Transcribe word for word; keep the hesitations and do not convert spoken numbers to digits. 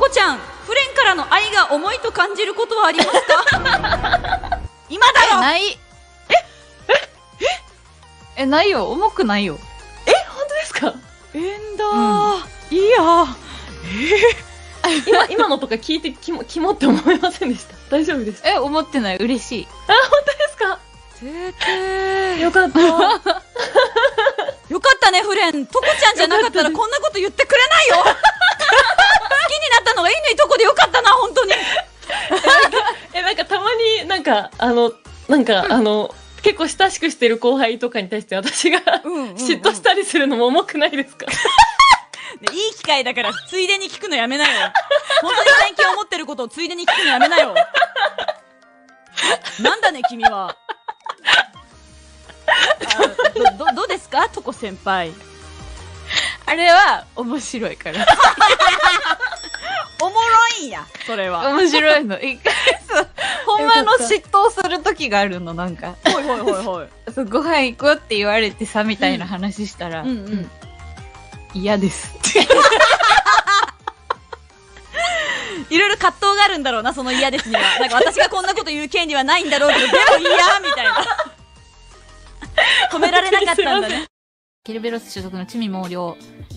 こちゃん、フレンからの愛が重いと感じることはありますか？今だよ。 ない。えええ、ないよ。重くないよ。 え、本当ですか？ えんだー、いいや。 今、今のとか聞いてキモ、キモって思いませんでした？大丈夫ですか？ え、思ってない。嬉しい。 あ、本当ですか？ ててー。 よかった。 よかったね、フレン。トコちゃんじゃなかったらこんなこと言ってくれないよ。好きになったのがいいね、いとこでよかったな、本当に。 え、なんかたまになんか、あの、なんか、あの、結構親しくしてる後輩とかに対して私がうんうんうん、 嫉妬したりするのも重くないですか？ いい機会だから、ついでに聞くのやめなよ。本当に偏見を持ってることをついでに聞くのやめなよ。なんだね、君は。あ、ど、ど、どうですか、トコ先輩。 あれは、面白いから。 おもろいんや、それは。 面白いの。一回、そう、ほんまの嫉妬する時があるの、なんか。 ほいほいほいほい。 そう、ご飯行こうって言われてさ、みたいな話したら、 うんうん。 嫌ですって。 いろいろ葛藤があるんだろうな、その嫌ですには。なんか私がこんなこと言う権利はないんだろうけど、でも嫌みたいな。止められなかったんだね。 ケルベロス所属のチミ毛量。